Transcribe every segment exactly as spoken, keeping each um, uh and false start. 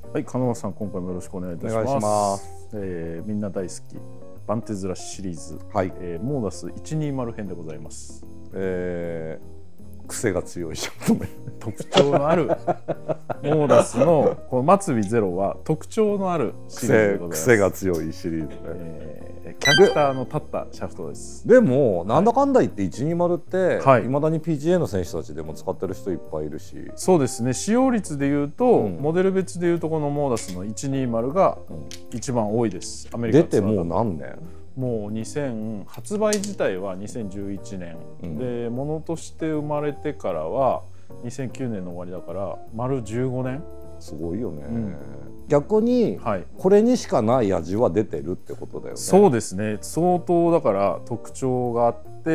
はい、金松さん、今回もよろしくお願いいたします。 お願いします。 えー、みんな大好きバンテズラシリーズ、 はい、 えー、モーダスいちにーまる編でございます。 えー、癖が強いシャフトね。 特徴のあるモーダスのこの末尾ゼロは特徴のあるシリーズでございます。 癖が強いシリーズね。 えー、キャラクターの立ったシャフトです。 でもなんだかんだ言っていちにーまるってはい、 いまだに ピージーエー の選手たちでも使ってる人いっぱいいるし。 そうですね。使用率でいうと、うん、モデル別でいうとこのモーダスのいちにーまるが一番多いです。アメリカ出てもう何年？ もうにせん発売自体はにせんじゅういちねん、うん、でものとして生まれてからはにせんきゅうねんの終わりだから丸じゅうごねん。 すごいよね、うん、逆に、はい、これにしかない味は出てるってことだよね。 そうですね。相当だから特徴があって、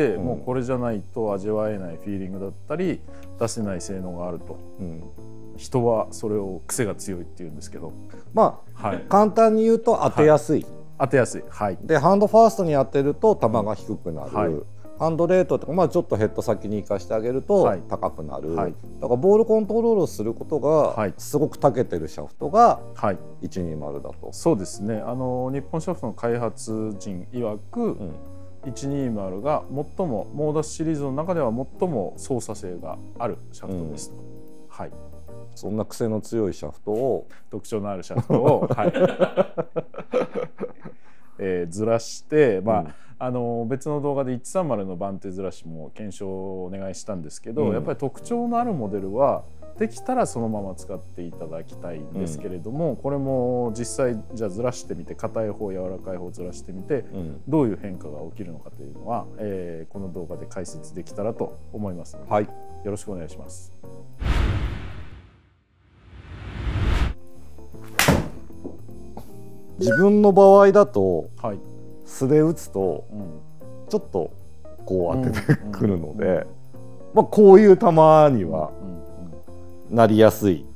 うん、もうこれじゃないと味わえないフィーリングだったり出せない性能があると、うん、人はそれを癖が強いっていうんですけど、 まあ、はい、簡単に言うと当てやすい、はい、 当てやすい、はい、 でハンドファーストに当てると球が低くなる、はい、ハンドレートとか、まあ、ちょっとヘッド先に行かしてあげると高くなる、はい、だからボールコントロールをすることがすごく長けてるシャフトがいちにーまるだと、はい、 そうですね。あの日本シャフトの開発陣曰く、うん、いちにーまるが最もモーダスシリーズの中では最も操作性があるシャフトですと、うん、はい、 そんな癖の強いシャフトを特徴のあるシャフトを、はいえー、ずらして、まあ、うん、あの別の動画でいちさんまるのバンテずらしも検証をお願いしたんですけど、うん、やっぱり特徴のあるモデルはできたらそのまま使っていただきたいんですけれども、うん、これも実際じゃあずらしてみて硬い方柔らかい方ずらしてみて、うん、どういう変化が起きるのかというのは、えー、この動画で解説できたらと思いますので、はい、よろしくお願いします。 自分の場合だと、はい、素で打つと、うん、ちょっとこう当ててくるので、まあこういう球にはなりやすい。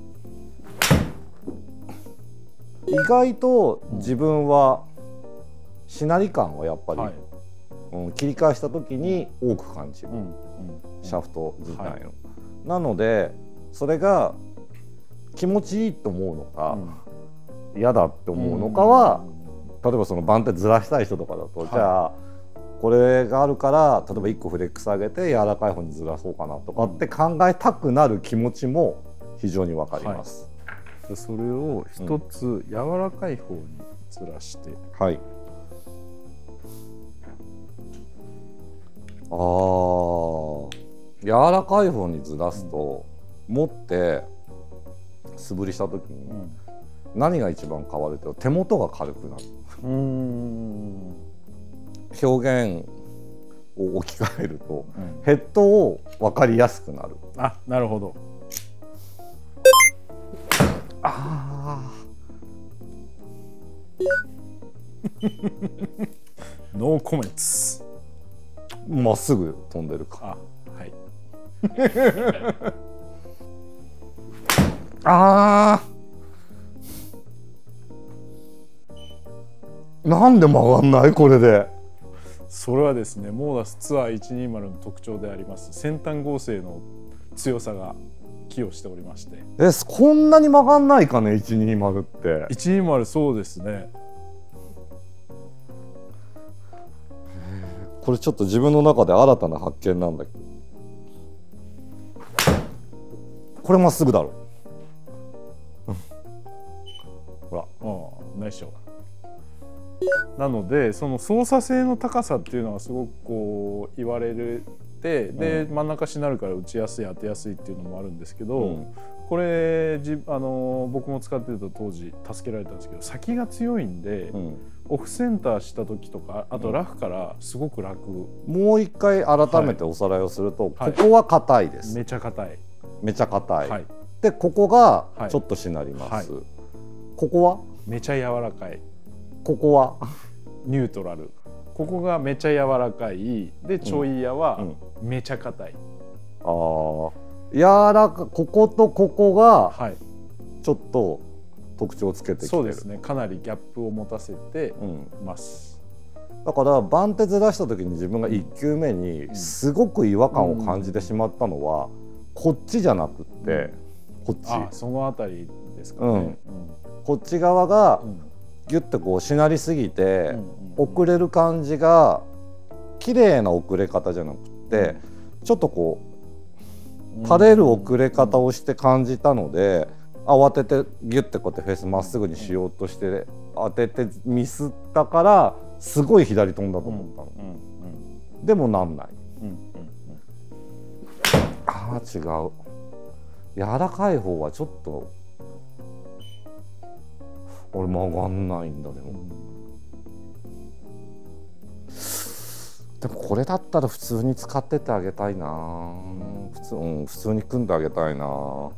意外と自分はしなり感はやっぱり、はい、うん、切り返した時に多く感じる、うんうん、シャフト自体の、はい、なのでそれが気持ちいいと思うのか、うん、嫌だって思うのかは、例えばその番手ずらしたい人とかだと、はい、じゃあこれがあるから例えばいっこフレックス上げて柔らかい方にずらそうかなとかって考えたくなる気持ちも非常に分かります、 はい、それを一つ柔らかい方にずらして、うん、はい、 あー、柔らかい方にずらすと、うん、持って素振りした時に、うん、何が一番変わるって手元が軽くなる。うーん、表現を置き換えると、うん、ヘッドを分かりやすくなる。 あ、なるほど。 あノーコメンツ。 まっすぐ飛んでるか。 あ、はい。 あー、なんで曲がんないこれで。 それはですね、モーダスツアーいちにーまるの特徴であります先端合成の強さが寄与しておりまして。 え、こんなに曲がんないかねいちにーまるって。 いちにーまる、そうですね。 これちょっと自分の中で新たな発見なんだけど、これまっすぐだろ。 ほら、ああ、ナイスショット。なのでその操作性の高さっていうのはすごくこう言われて、で、うん、真ん中しなるから打ちやすい当てやすいっていうのもあるんですけど、うん、これじあの僕も使ってると当時助けられたんですけど、先が強いんで、うん、オフセンターした時とかあとラフからすごく楽、 うん、もう一回改めておさらいをすると、はい、ここは硬いです、 はい、めちゃ硬いめちゃ硬い、はい、でここがちょっとしなります、はい、ここはめちゃ柔らかい、ここはニュートラル、ここがめちゃ柔らかいで、ちょいやはめちゃ硬い、うんうん、ああ、柔らか、こことここがちょっと特徴をつけてきてる、 そうですね、かなりギャップを持たせてます、 うん、だから番手ずらした時に自分がいっきゅうめにすごく違和感を感じてしまったのは、こっちじゃなくってこっち、 あ、そのあたりですかね、うん、 こっち側がギュッとこうしなりすぎて遅れる感じが綺麗な遅れ方じゃなくてちょっとこう垂れる遅れ方をして感じたので、慌ててギュッてこうやってフェースまっすぐにしようとして当ててミスったからすごい左飛んだと思ったの、うんうんうん、でもなんない、うんうんうん、あー違う、柔らかい方はちょっと俺曲がんないんだでも、うん、でもこれだったら普通に使っててあげたいな、うん、普通、うん、普通に組んであげたいな。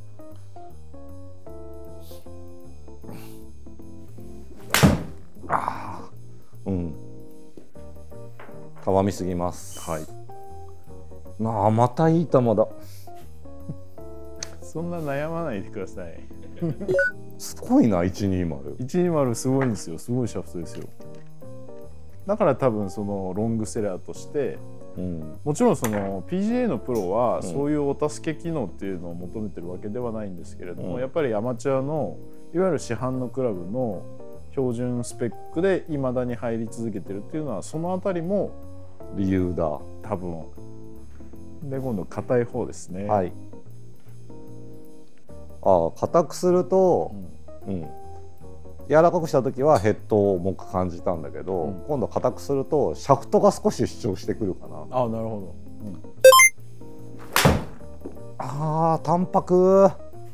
あー、うん、たわみすぎます。はい。なあ、またいい球だ。 そんな悩まないでください。 すごいな、いちにーまる。 いちにーまるすごいんですよ。すごいシャフトですよ。だから多分そのロングセラーとして、うん、もちろんその ピージーエー のプロはそういうお助け機能っていうのを求めてるわけではないんですけれども、うん、やっぱりアマチュアのいわゆる市販のクラブの標準スペックでいまだに入り続けてるっていうのはそのあたりも理由だ多分。で今度硬い方ですね。 はい。ああ、硬くすると、うんうん、柔らかくした時はヘッドを重く感じたんだけど、うん、今度硬くするとシャフトが少し主張してくるかな。 ああ、なるほど、うん、 ああ淡白。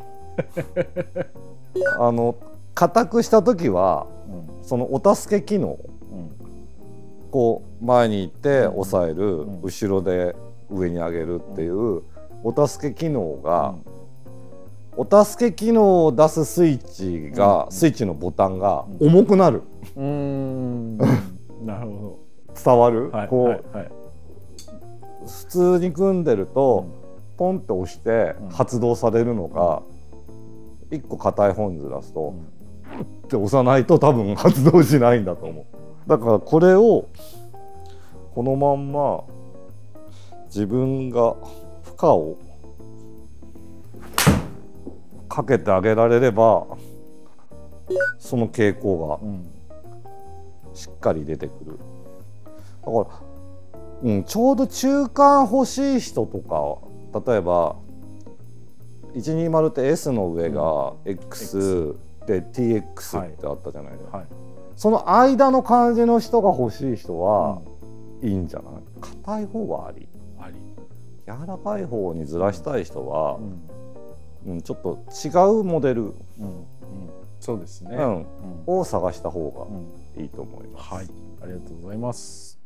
あの硬くした時は、うん、そのお助け機能、うん、こう前に行って押さえる、うん、後ろで上に上げるっていう、うん、お助け機能が、うん、お助け機能を出すスイッチが、うん、スイッチのボタンが重くなる。うーんなるほど。伝わる？ はい、 こう、 はいはい、 普通に組んでると、うん、ポンって押して発動されるのが、うん、いっこ硬い方にずらすと、うん、って押さないと多分発動しないんだと思う。だからこれをこのまんま自分が負荷をかけてあげられればその傾向がしっかり出てくる。だから、うん、ちょうど中間欲しい人とか、例えばいちにーまるって エス の上が X で ティーエックス ってあったじゃないですか、はいはい、その間の感じの人が欲しい人はいいんじゃない？硬い方はありあり、柔らかい方にずらしたい人は、うんうん、ちょっと違うモデル、うんうん、 そうですね、 うん、を探した方がいいと思います。 はい、ありがとうございます。